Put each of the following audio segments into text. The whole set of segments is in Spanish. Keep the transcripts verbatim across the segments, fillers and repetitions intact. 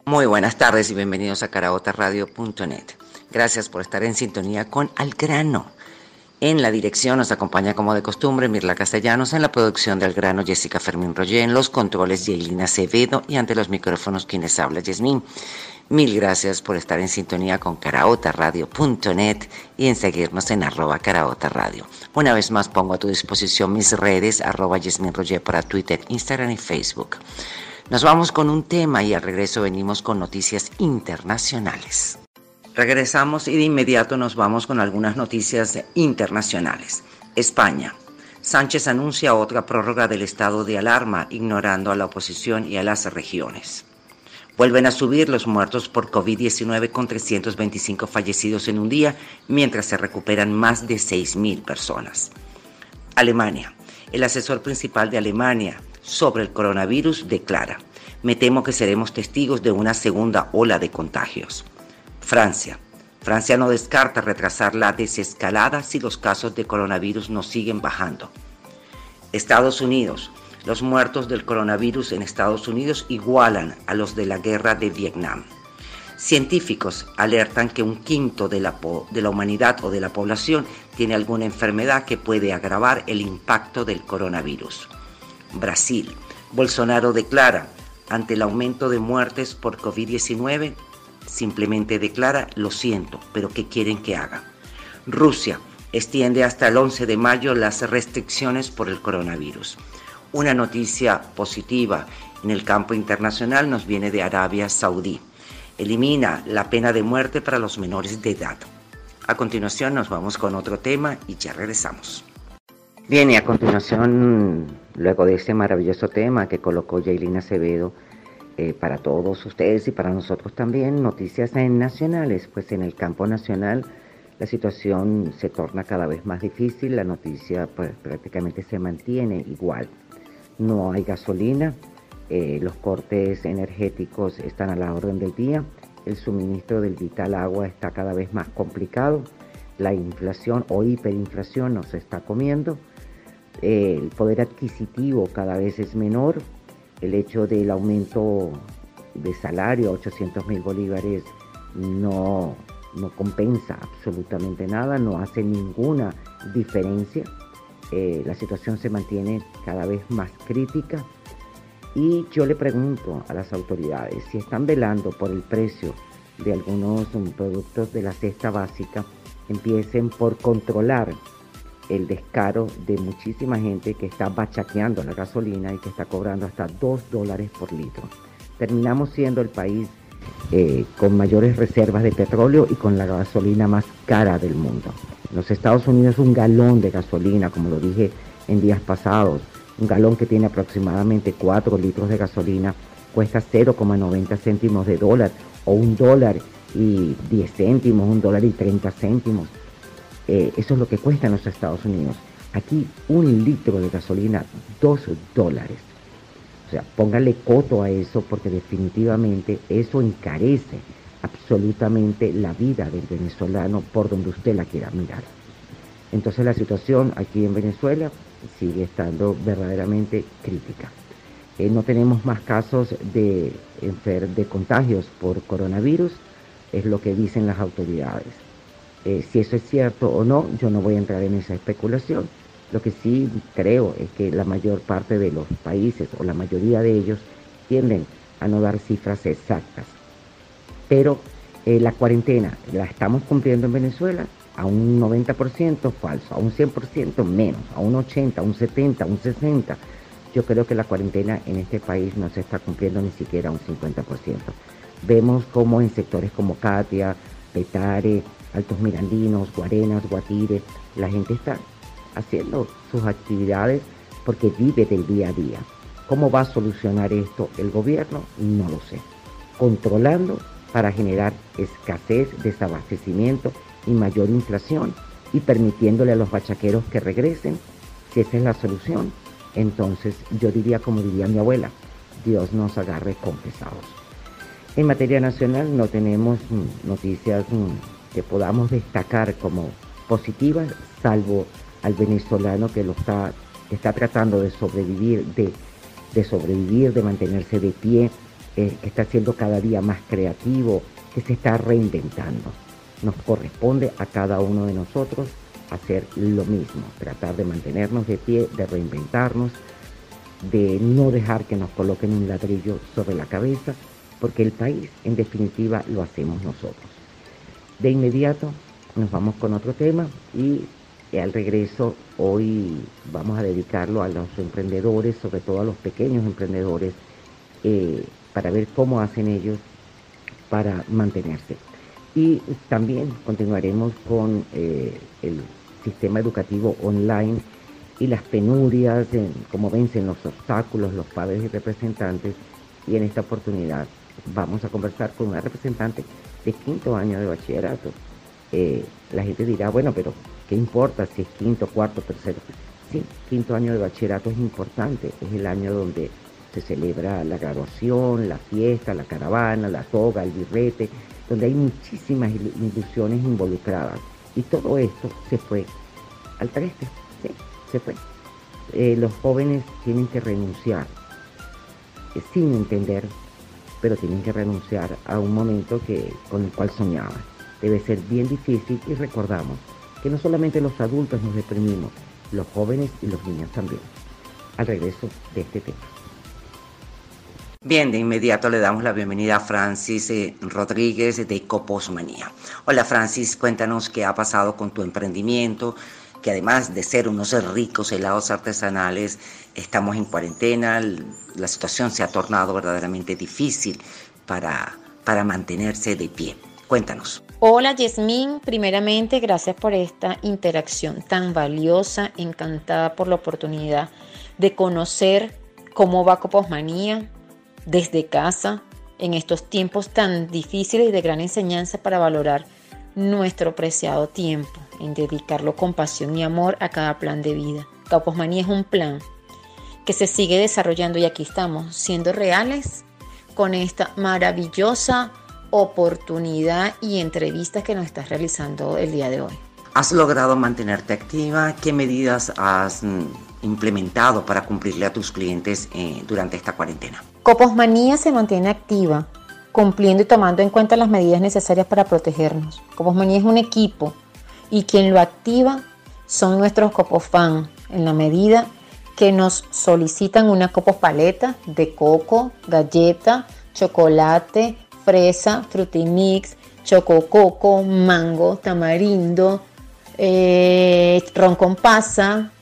Muy buenas tardes y bienvenidos a caraota radio punto net. Gracias por estar en sintonía con Al Grano. En la dirección nos acompaña como de costumbre Mirla Castellanos, en la producción de Al Grano Jessica Fermín Roger, en los controles Yailina Acevedo y ante los micrófonos quienes habla Yasmín. Mil gracias por estar en sintonía con caraota radio punto net y en seguirnos en arroba caraota radio. Una vez más pongo a tu disposición mis redes arroba Yasmín Roger para Twitter, Instagram y Facebook. Nos vamos con un tema y al regreso venimos con noticias internacionales. Regresamos y de inmediato nos vamos con algunas noticias internacionales. España. Sánchez anuncia otra prórroga del estado de alarma, ignorando a la oposición y a las regiones. Vuelven a subir los muertos por COVID diecinueve con trescientos veinticinco fallecidos en un día, mientras se recuperan más de seis mil personas. Alemania. El asesor principal de Alemania sobre el coronavirus declara: me temo que seremos testigos de una segunda ola de contagios. Francia. Francia no descarta retrasar la desescalada si los casos de coronavirus no siguen bajando. Estados Unidos. Los muertos del coronavirus en Estados Unidos igualan a los de la guerra de Vietnam. Científicos alertan que un quinto de la, de la humanidad o de la población tiene alguna enfermedad que puede agravar el impacto del coronavirus. Brasil. Bolsonaro declara: ante el aumento de muertes por COVID diecinueve, simplemente declara: lo siento, pero ¿qué quieren que haga? Rusia extiende hasta el once de mayo las restricciones por el coronavirus. Una noticia positiva en el campo internacional nos viene de Arabia Saudí. Elimina la pena de muerte para los menores de edad. A continuación nos vamos con otro tema y ya regresamos. Bien, y a continuación, luego de este maravilloso tema que colocó Yailina Acevedo, eh, para todos ustedes y para nosotros también, noticias nacionales. Pues en el campo nacional la situación se torna cada vez más difícil, la noticia pues prácticamente se mantiene igual. No hay gasolina, eh, los cortes energéticos están a la orden del día, el suministro del vital agua está cada vez más complicado, la inflación o hiperinflación nos está comiendo. El poder adquisitivo cada vez es menor, el hecho del aumento de salario a ochocientos mil bolívares no, no compensa absolutamente nada, no hace ninguna diferencia, eh, la situación se mantiene cada vez más crítica y yo le pregunto a las autoridades si están velando por el precio de algunos um, productos de la cesta básica, empiecen por controlar el descaro de muchísima gente que está bachaqueando la gasolina y que está cobrando hasta dos dólares por litro. Terminamos siendo el país eh, con mayores reservas de petróleo y con la gasolina más cara del mundo. En los Estados Unidos un galón de gasolina, como lo dije en días pasados, un galón que tiene aproximadamente cuatro litros de gasolina, cuesta cero coma noventa céntimos de dólar o un dólar y diez céntimos, un dólar y treinta céntimos. Eh, eso es lo que cuesta en los Estados Unidos. Aquí un litro de gasolina, dos dólares. O sea, póngale coto a eso porque definitivamente eso encarece absolutamente la vida del venezolano por donde usted la quiera mirar. Entonces la situación aquí en Venezuela sigue estando verdaderamente crítica. Eh, no tenemos más casos de, de contagios por coronavirus, es lo que dicen las autoridades. Eh, si eso es cierto o no, yo no voy a entrar en esa especulación. Lo que sí creo es que la mayor parte de los países, o la mayoría de ellos, tienden a no dar cifras exactas. Pero eh, la cuarentena la estamos cumpliendo en Venezuela a un noventa por ciento falso, a un cien por ciento menos, a un ochenta, a un setenta, a un sesenta. Yo creo que la cuarentena en este país no se está cumpliendo ni siquiera a un cincuenta por ciento. Vemos como en sectores como Catia, Petare, Altos Mirandinos, Guarenas, Guatire, la gente está haciendo sus actividades porque vive del día a día. ¿Cómo va a solucionar esto el gobierno? No lo sé. Controlando para generar escasez, desabastecimiento y mayor inflación y permitiéndole a los bachaqueros que regresen. Si esa es la solución, entonces yo diría como diría mi abuela, Dios nos agarre confesados. En materia nacional no tenemos mm, noticias mm, que podamos destacar como positivas, salvo al venezolano que lo está, que está tratando de sobrevivir, de, de sobrevivir, de mantenerse de pie eh, que está siendo cada día más creativo, que se está reinventando. Nos corresponde a cada uno de nosotros hacer lo mismo, tratar de mantenernos de pie, de reinventarnos, de no dejar que nos coloquen un ladrillo sobre la cabeza, porque el país, en definitiva, lo hacemos nosotros. De inmediato nos vamos con otro tema y al regreso hoy vamos a dedicarlo a los emprendedores, sobre todo a los pequeños emprendedores, eh, para ver cómo hacen ellos para mantenerse. Y también continuaremos con eh, el sistema educativo online y las penurias, en cómo vencen los obstáculos los padres y representantes. Y en esta oportunidad vamos a conversar con una representante de quinto año de bachillerato. Eh, la gente dirá, bueno, pero ¿qué importa si es quinto, cuarto, tercero? Sí, quinto año de bachillerato es importante, es el año donde se celebra la graduación, la fiesta, la caravana, la toga, el birrete, donde hay muchísimas ilusiones involucradas. Y todo esto se fue al traste, ¿sí? Se fue. Eh, los jóvenes tienen que renunciar, eh, sin entender, pero tienen que renunciar a un momento que, con el cual soñaban. Debe ser bien difícil y recordamos que no solamente los adultos nos deprimimos, los jóvenes y los niños también. Al regreso de este tema. Bien, de inmediato le damos la bienvenida a Francis eh, Rodríguez de Coposmanía. Hola Francis, cuéntanos qué ha pasado con tu emprendimiento, que además de ser unos ricos helados artesanales, estamos en cuarentena, la situación se ha tornado verdaderamente difícil para, para mantenerse de pie. Cuéntanos. Hola Yasmín, primeramente gracias por esta interacción tan valiosa, encantada por la oportunidad de conocer cómo va Coposmanía desde casa en estos tiempos tan difíciles y de gran enseñanza para valorar nuestro preciado tiempo, en dedicarlo con pasión y amor a cada plan de vida. Coposmanía es un plan que se sigue desarrollando y aquí estamos siendo reales con esta maravillosa oportunidad y entrevistas que nos estás realizando el día de hoy. ¿Has logrado mantenerte activa? ¿Qué medidas has mm, implementado para cumplirle a tus clientes eh, durante esta cuarentena? Coposmanía se mantiene activa, cumpliendo y tomando en cuenta las medidas necesarias para protegernos. Coposmanía es un equipo y quien lo activa son nuestros Copofans, en la medida que nos solicitan una Copospaleta de coco, galleta, chocolate, fresa, frutimix, choco coco, mango, tamarindo, eh, ron con pasa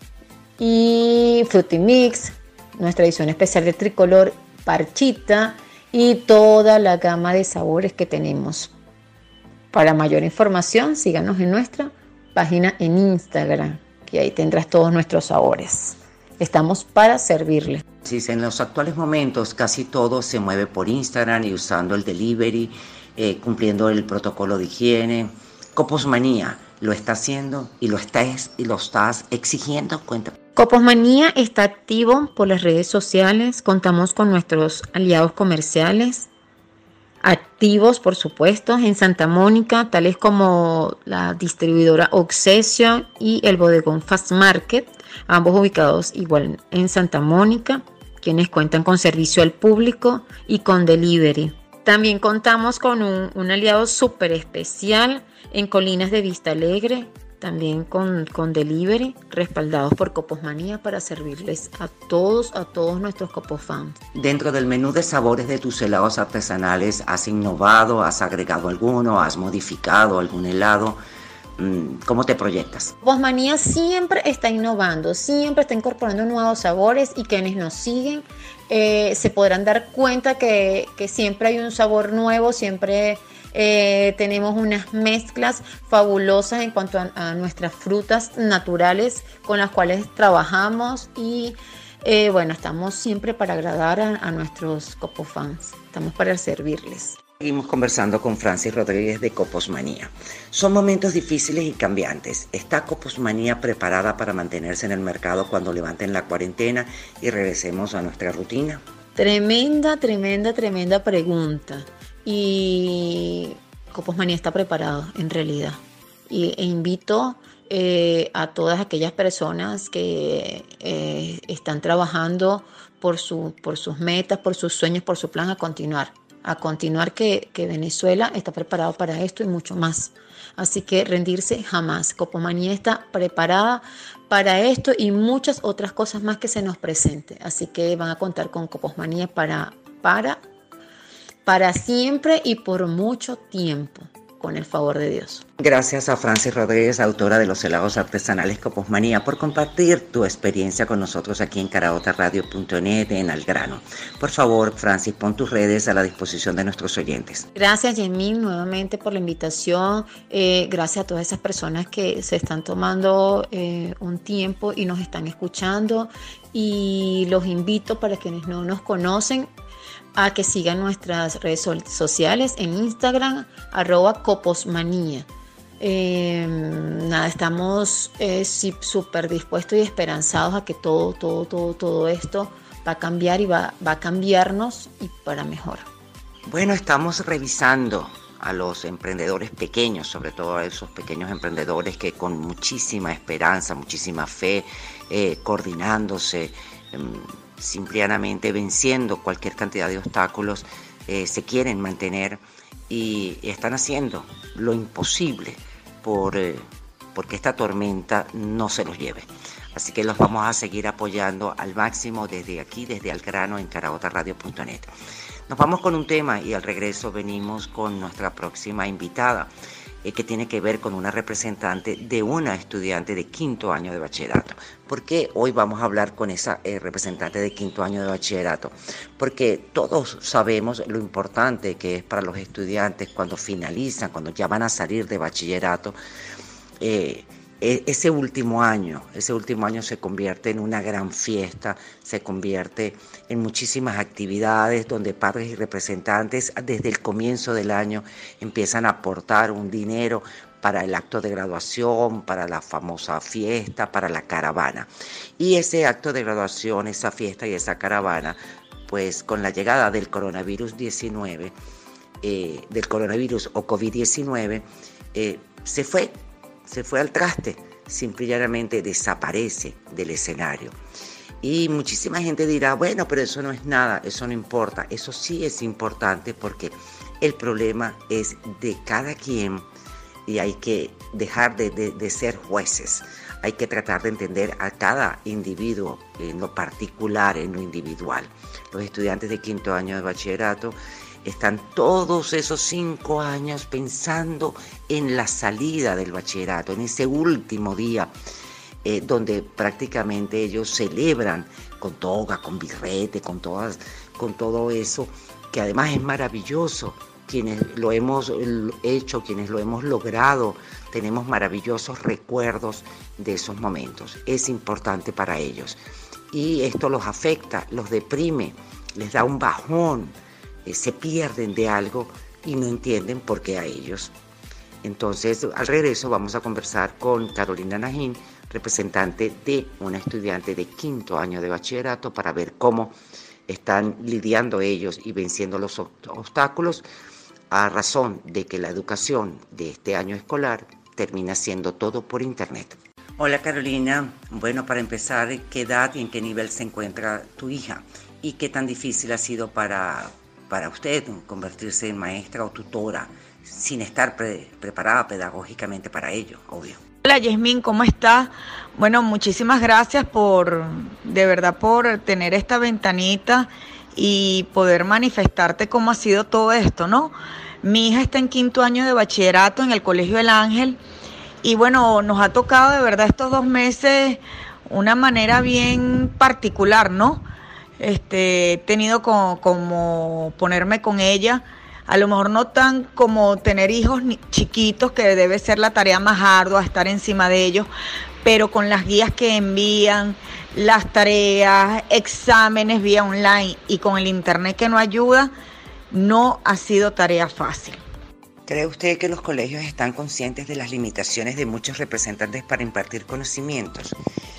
y frutimix, nuestra edición especial de tricolor, parchita y toda la gama de sabores que tenemos. Para mayor información, síganos en nuestra página en Instagram, que ahí tendrás todos nuestros sabores. Estamos para servirle. Sí, en los actuales momentos casi todo se mueve por Instagram y usando el delivery, eh, cumpliendo el protocolo de higiene. Coposmanía lo está haciendo y lo estás, y lo estás exigiendo. Cuéntame. Coposmanía está activo por las redes sociales. Contamos con nuestros aliados comerciales activos, por supuesto, en Santa Mónica, tales como la distribuidora Obsession y el bodegón Fast Market, ambos ubicados igual en Santa Mónica, quienes cuentan con servicio al público y con delivery. También contamos con un, un aliado súper especial en Colinas de Vista Alegre, también con, con delivery, respaldados por Coposmanía para servirles a todos, a todos nuestros Copofans. Dentro del menú de sabores de tus helados artesanales, ¿has innovado, has agregado alguno, has modificado algún helado? ¿Cómo te proyectas? Coposmanía siempre está innovando, siempre está incorporando nuevos sabores y quienes nos siguen eh, se podrán dar cuenta que, que siempre hay un sabor nuevo, siempre eh, tenemos unas mezclas fabulosas en cuanto a, a nuestras frutas naturales con las cuales trabajamos y eh, bueno, estamos siempre para agradar a, a nuestros Copofans, estamos para servirles. Seguimos conversando con Francis Rodríguez de Coposmanía. Son momentos difíciles y cambiantes. ¿Está Coposmanía preparada para mantenerse en el mercado cuando levanten la cuarentena y regresemos a nuestra rutina? Tremenda, tremenda, tremenda pregunta. Y Coposmanía está preparado en realidad. Y, e invito eh, a todas aquellas personas que eh, están trabajando por, su, por sus metas, por sus sueños, por su plan, a continuar. A continuar que, que Venezuela está preparado para esto y mucho más. Así que rendirse jamás. Copomanía está preparada para esto y muchas otras cosas más que se nos presente. Así que van a contar con Coposmanía para, para, para siempre y por mucho tiempo, con el favor de Dios. Gracias a Francis Rodríguez, autora de los helados artesanales Coposmanía, por compartir tu experiencia con nosotros aquí en caraota radio punto net en Al Grano. Por favor, Francis, pon tus redes a la disposición de nuestros oyentes. Gracias, Yemín, nuevamente por la invitación. Eh, gracias a todas esas personas que se están tomando eh, un tiempo y nos están escuchando. Y los invito, para quienes no nos conocen, a que sigan nuestras redes sociales en Instagram, arroba Coposmanía. Eh, nada, estamos eh, súper dispuestos y esperanzados a que todo, todo, todo, todo esto va a cambiar y va, va a cambiarnos y para mejor. Bueno, estamos revisando a los emprendedores pequeños, sobre todo a esos pequeños emprendedores que con muchísima esperanza, muchísima fe, eh, coordinándose, eh, simplemente venciendo cualquier cantidad de obstáculos, eh, se quieren mantener y, y están haciendo lo imposible por, eh, porque esta tormenta no se los lleve. Así que los vamos a seguir apoyando al máximo desde aquí, desde Al Grano en caraota radio punto net. Nos vamos con un tema y al regreso venimos con nuestra próxima invitada, eh, que tiene que ver con una representante de una estudiante de quinto año de bachillerato. ¿Por qué hoy vamos a hablar con esa eh, representante de quinto año de bachillerato? Porque todos sabemos lo importante que es para los estudiantes cuando finalizan, cuando ya van a salir de bachillerato, eh, ese último año, ese último año se convierte en una gran fiesta, se convierte en muchísimas actividades donde padres y representantes desde el comienzo del año empiezan a aportar un dinero para el acto de graduación, para la famosa fiesta, para la caravana. Y ese acto de graduación, esa fiesta y esa caravana, pues con la llegada del coronavirus diecinueve, eh, del coronavirus o COVID diecinueve, eh, se fue. Se fue al traste, simple y llanamente desaparece del escenario. Y muchísima gente dirá, bueno, pero eso no es nada, eso no importa. Eso sí es importante porque el problema es de cada quien y hay que dejar de, de, de ser jueces. Hay que tratar de entender a cada individuo en lo particular, en lo individual. Los estudiantes de quinto año de bachillerato están todos esos cinco años pensando en la salida del bachillerato, en ese último día, eh, donde prácticamente ellos celebran con toga, con birrete, con, todas, con todo eso, que además es maravilloso. Quienes lo hemos hecho, quienes lo hemos logrado, tenemos maravillosos recuerdos de esos momentos. Es importante para ellos. Y esto los afecta, los deprime, les da un bajón. Se pierden de algo y no entienden por qué a ellos. Entonces, al regreso vamos a conversar con Carolina Najín, representante de una estudiante de quinto año de bachillerato, para ver cómo están lidiando ellos y venciendo los obstáculos a razón de que la educación de este año escolar termina siendo todo por internet. Hola Carolina, bueno, para empezar, ¿qué edad y en qué nivel se encuentra tu hija? ¿Y qué tan difícil ha sido para para usted convertirse en maestra o tutora sin estar pre- preparada pedagógicamente para ello, obvio? Hola Yasmín, ¿cómo estás? Bueno, muchísimas gracias por, de verdad, por tener esta ventanita y poder manifestarte cómo ha sido todo esto, ¿no? Mi hija está en quinto año de bachillerato en el Colegio El Ángel y bueno, nos ha tocado de verdad estos dos meses una manera bien particular, ¿no? Este, he tenido como, como ponerme con ella, a lo mejor no tan como tener hijos chiquitos, que debe ser la tarea más ardua, estar encima de ellos, pero con las guías que envían, las tareas, exámenes vía online y con el internet que no ayuda, no ha sido tarea fácil. ¿Cree usted que los colegios están conscientes de las limitaciones de muchos representantes para impartir conocimientos?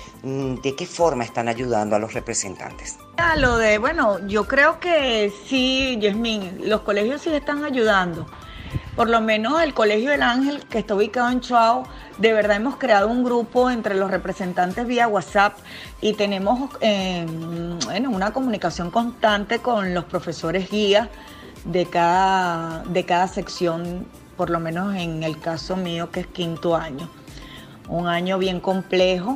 ¿De qué forma están ayudando a los representantes? A lo de, bueno, yo creo que sí, Yasmín, los colegios sí están ayudando. Por lo menos el Colegio del Ángel, que está ubicado en Chuao, de verdad hemos creado un grupo entre los representantes vía WhatsApp y tenemos eh, bueno, una comunicación constante con los profesores guías de cada, de cada sección, por lo menos en el caso mío, que es quinto año. Un año bien complejo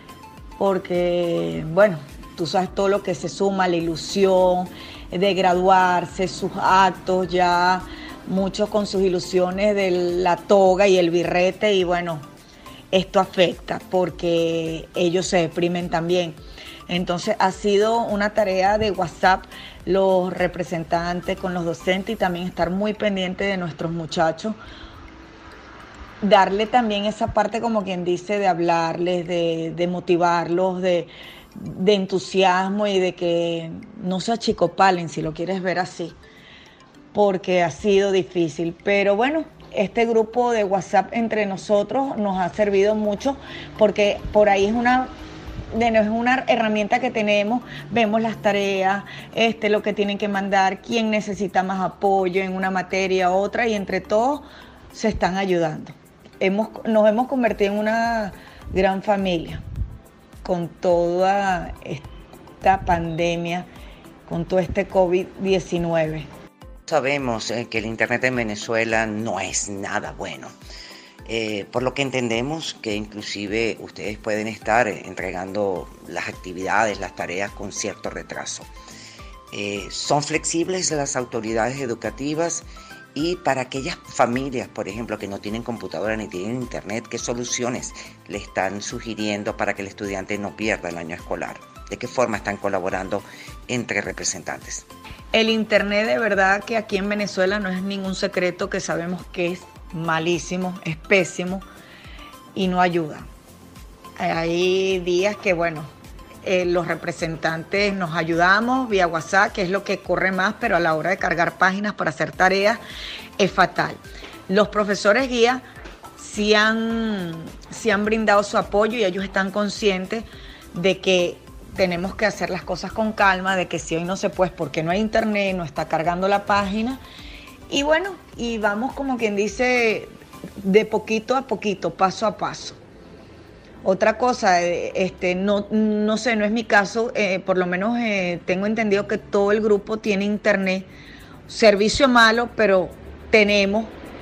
porque, bueno, tú sabes todo lo que se suma, la ilusión de graduarse, sus actos ya... muchos con sus ilusiones de la toga y el birrete y bueno, esto afecta porque ellos se deprimen también. Entonces ha sido una tarea de WhatsApp los representantes con los docentes y también estar muy pendiente de nuestros muchachos. Darle también esa parte, como quien dice, de hablarles, de, de motivarlos, de, de entusiasmo y de que no se achicopalen, si lo quieres ver así, porque ha sido difícil. Pero bueno, este grupo de WhatsApp entre nosotros nos ha servido mucho porque por ahí es una, es una herramienta que tenemos, vemos las tareas, este, lo que tienen que mandar, quién necesita más apoyo en una materia u otra y entre todos se están ayudando. Hemos, nos hemos convertido en una gran familia con toda esta pandemia, con todo este COVID diecinueve. Sabemos eh, que el Internet en Venezuela no es nada bueno, eh, por lo que entendemos que inclusive ustedes pueden estar entregando las actividades, las tareas con cierto retraso. Eh, ¿Son flexibles las autoridades educativas? Y para aquellas familias, por ejemplo, que no tienen computadora ni tienen Internet, ¿qué soluciones le están sugiriendo para que el estudiante no pierda el año escolar? ¿De qué forma están colaborando entre representantes? El Internet, de verdad que aquí en Venezuela no es ningún secreto, que sabemos que es malísimo, es pésimo y no ayuda. Hay días que, bueno, eh, los representantes nos ayudamos vía WhatsApp, que es lo que corre más, pero a la hora de cargar páginas para hacer tareas es fatal. Los profesores guías sí han, sí han brindado su apoyo y ellos están conscientes de que tenemos que hacer las cosas con calma, de que si hoy no se puede porque no hay internet, no está cargando la página. Y bueno, y vamos como quien dice, de poquito a poquito, paso a paso. Otra cosa, este, no, no sé, no es mi caso, eh, por lo menos eh, tengo entendido que todo el grupo tiene internet, servicio malo, pero tenemos.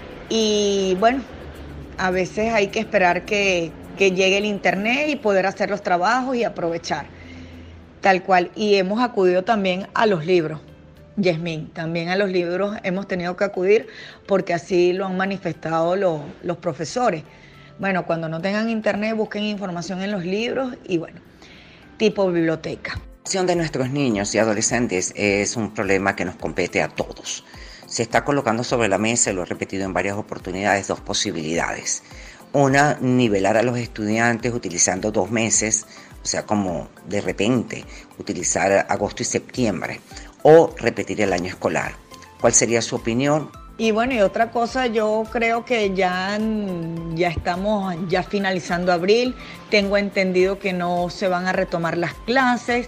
Y bueno, a veces hay que esperar que, que llegue el internet y poder hacer los trabajos y aprovechar. Tal cual, y hemos acudido también a los libros, Yasmín, también a los libros hemos tenido que acudir porque así lo han manifestado los, los profesores. Bueno, cuando no tengan internet busquen información en los libros y bueno, tipo biblioteca. La educación de nuestros niños y adolescentes es un problema que nos compete a todos. Se está colocando sobre la mesa, lo he repetido en varias oportunidades, dos posibilidades. Una, nivelar a los estudiantes utilizando dos meses, o sea, como de repente utilizar agosto y septiembre, o repetir el año escolar. ¿Cuál sería su opinión? Y bueno, y otra cosa, yo creo que ya, ya estamos ya finalizando abril, tengo entendido que no se van a retomar las clases,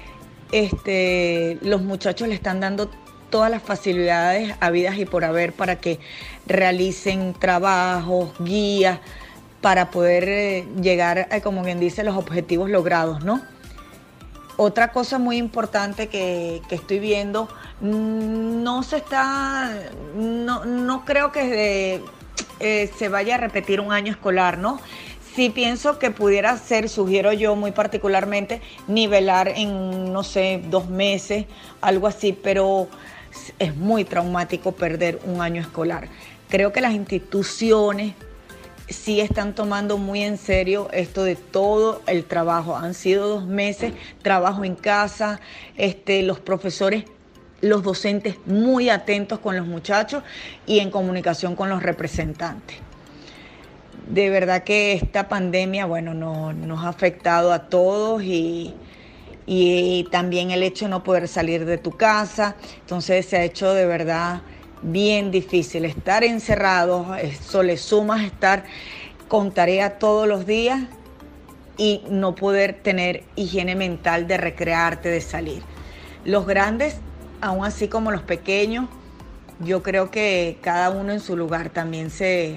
este, los muchachos le están dando todas las facilidades habidas y por haber para que realicen trabajos, guías, para poder eh, llegar a, como quien dice, los objetivos logrados, ¿no? Otra cosa muy importante que, que estoy viendo, no se está, no, no creo que de, eh, se vaya a repetir un año escolar, ¿no? Sí pienso que pudiera ser, sugiero yo muy particularmente, nivelar en, no sé, dos meses, algo así, pero es muy traumático perder un año escolar. Creo que las instituciones sí están tomando muy en serio esto de todo el trabajo. Han sido dos meses, trabajo en casa, este, los profesores, los docentes muy atentos con los muchachos y en comunicación con los representantes. De verdad que esta pandemia, bueno, no, nos ha afectado a todos y, y también el hecho de no poder salir de tu casa. Entonces se ha hecho de verdad bien difícil estar encerrados, eso le sumas estar con tarea todos los días y no poder tener higiene mental de recrearte, de salir. Los grandes, aún así como los pequeños, yo creo que cada uno en su lugar también se,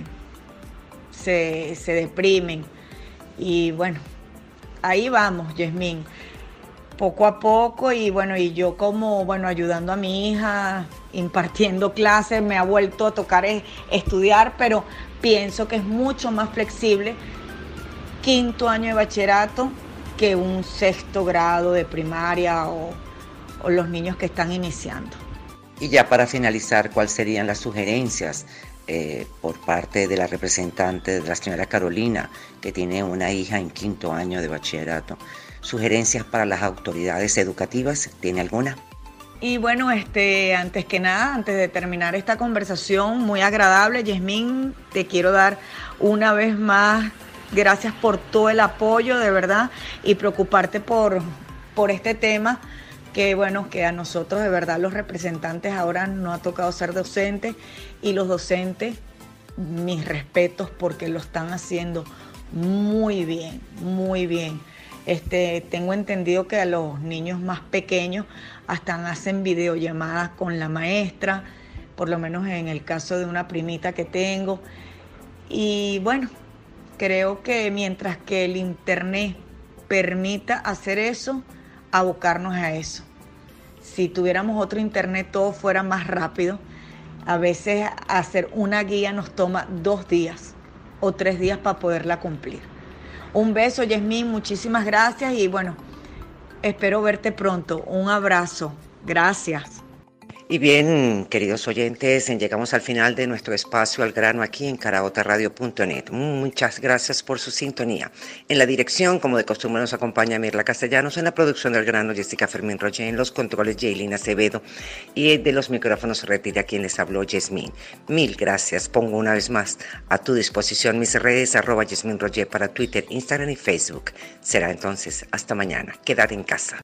se, se deprimen. Y bueno, ahí vamos, Yasmín, poco a poco. Y bueno, y yo como, bueno, ayudando a mi hija, impartiendo clases, me ha vuelto a tocar estudiar, pero pienso que es mucho más flexible quinto año de bachillerato que un sexto grado de primaria o, o los niños que están iniciando. Y ya para finalizar, ¿cuáles serían las sugerencias eh, por parte de la representante de la señora Carolina, que tiene una hija en quinto año de bachillerato? ¿Sugerencias para las autoridades educativas? ¿Tiene alguna? Y bueno, este, antes que nada, antes de terminar esta conversación muy agradable, Yasmín, te quiero dar una vez más gracias por todo el apoyo, de verdad, y preocuparte por, por este tema, que bueno, que a nosotros de verdad los representantes ahora nos ha tocado ser docentes, y los docentes, mis respetos, porque lo están haciendo muy bien, muy bien. Este, tengo entendido que a los niños más pequeños hasta hacen videollamadas con la maestra, por lo menos en el caso de una primita que tengo. Y bueno, creo que mientras que el internet permita hacer eso, abocarnos a eso. Si tuviéramos otro internet, todo fuera más rápido. A veces hacer una guía nos toma dos días o tres días para poderla cumplir. Un beso, Yasmín, muchísimas gracias y bueno, espero verte pronto. Un abrazo. Gracias. Y bien, queridos oyentes, llegamos al final de nuestro espacio Al Grano aquí en caraota radio punto net. Muchas gracias por su sintonía. En la dirección, como de costumbre, nos acompaña Mirla Castellanos, en la producción del Grano, Jessica Fermín Roger, en los controles, Jaylin Acevedo, y de los micrófonos retira quien les habló, Yasmín. Mil gracias. Pongo una vez más a tu disposición mis redes, arroba Yasmín Roger para Twitter, Instagram y Facebook. Será entonces hasta mañana. Quédate en casa.